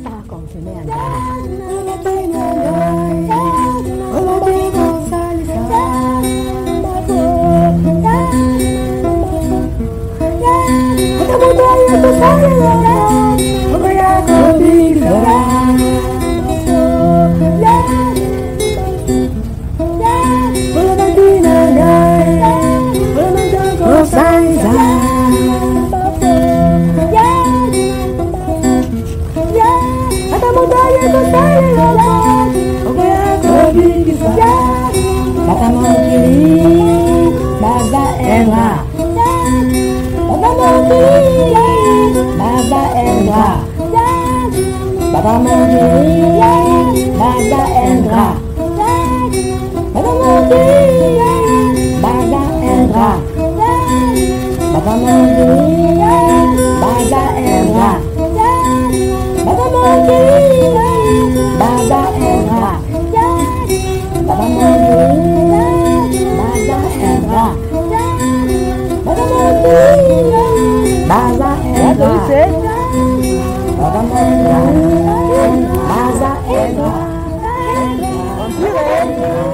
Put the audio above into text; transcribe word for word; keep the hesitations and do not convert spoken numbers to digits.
ta còn phải mẹ Bata Mangili, Baza Enga, Bata Mangili, Baza Enga, Bata Mangili, Baza Enga, Bata Mangili, Baza Enga, Bata Mangili, Baza Enga, Bata Mangili, Baza Enga. Bata Mangili, Baza Enga, Bata Mangili, Baza Enga, Bata Mangili, Baza Enga.